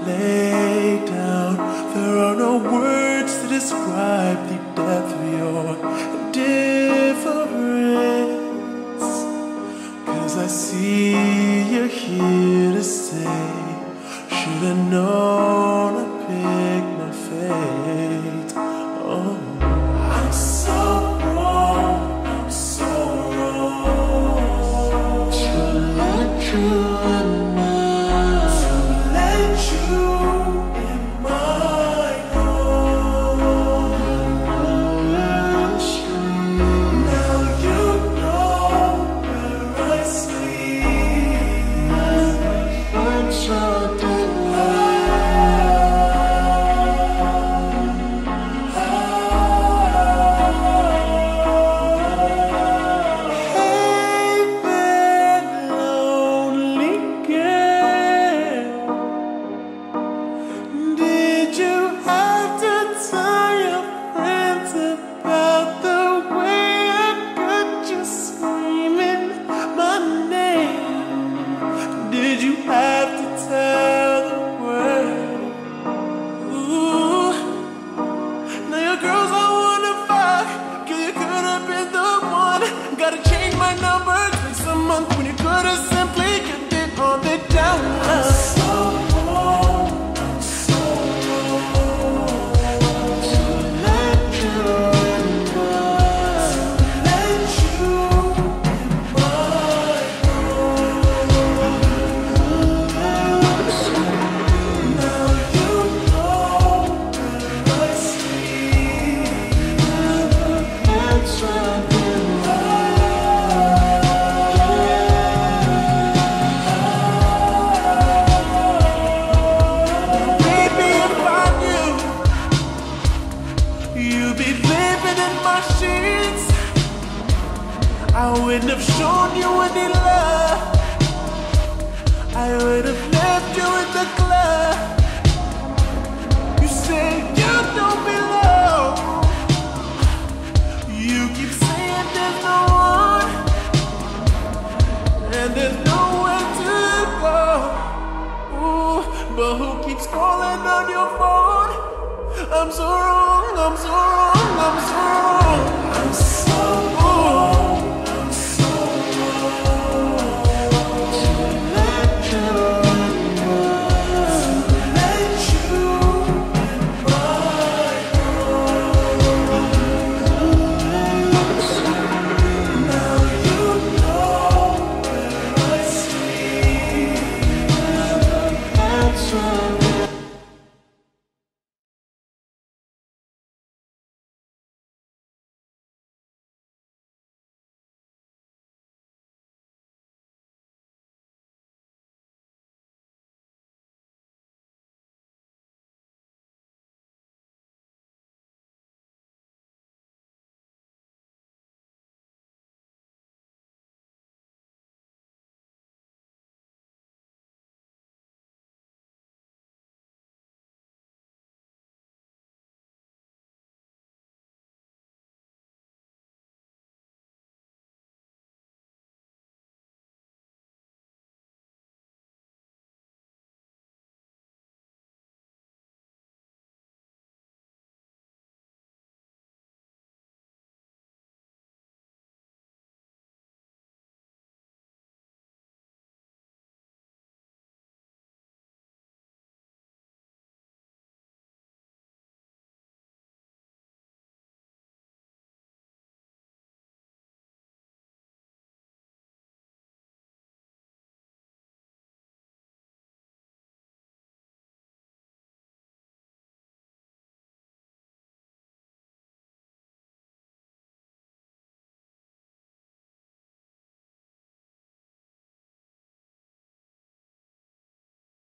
lay down. There are no words to describe the depth of your indifference. 'Cause I see you're here to stay. Should've known I picked my fate. Oh, I'm so wrong, I'm so wrong to let you in my arms. Now you know where I sleep. I'm so when you could have simply kept it on the down low. I'm so wrong to let you in my arms. Now you know where I sleep. It's I wouldn't have shown you any love. I would have left you in the club. You say you don't belong. You keep saying there's no one, and there's nowhere to go. Ooh, but who keeps calling on your phone? I'm so wrong, I'm so wrong, I'm so wrong. I'm so wrong. That's right.